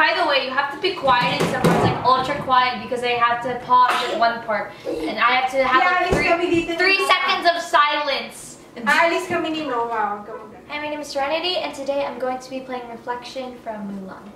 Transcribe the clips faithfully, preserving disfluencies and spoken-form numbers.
by the way, you have to be quiet in some parts, like ultra quiet, because I have to pause at one part. And I have to have Yeah, like three, three seconds of silence. Alis kami ni Noah. Hi, my name is Serenity, and today I'm going to be playing Reflection from Mulan.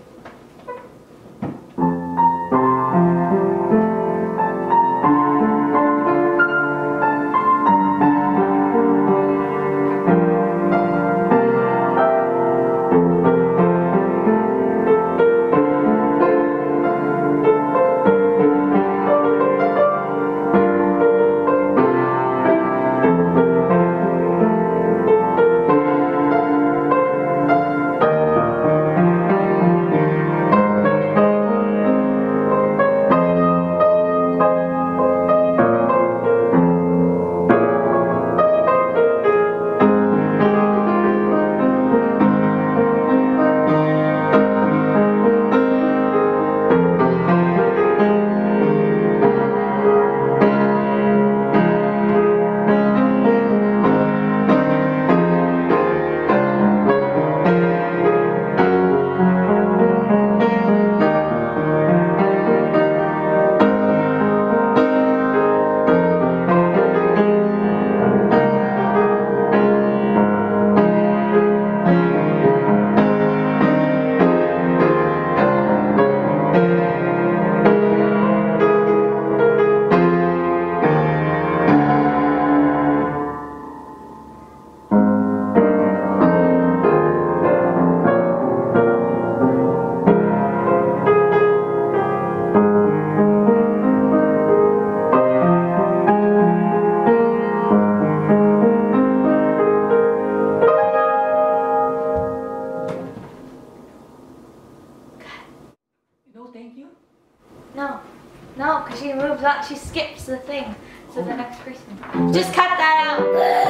No, no, because she moves on, she skips the thing to the next person. Just cut that out.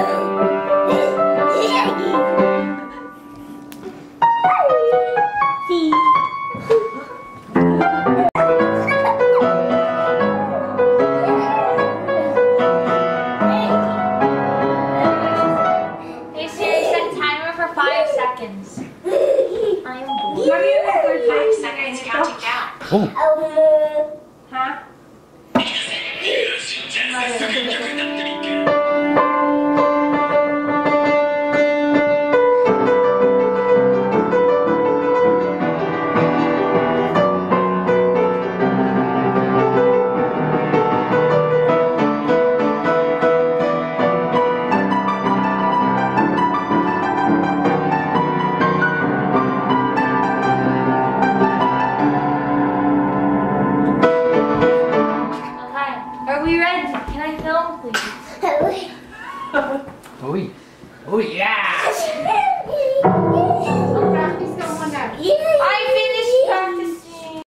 Hey Siri, set timer for five seconds. I'm bored. Five seconds counting down. Oh. Huh? Oh, oh yeah!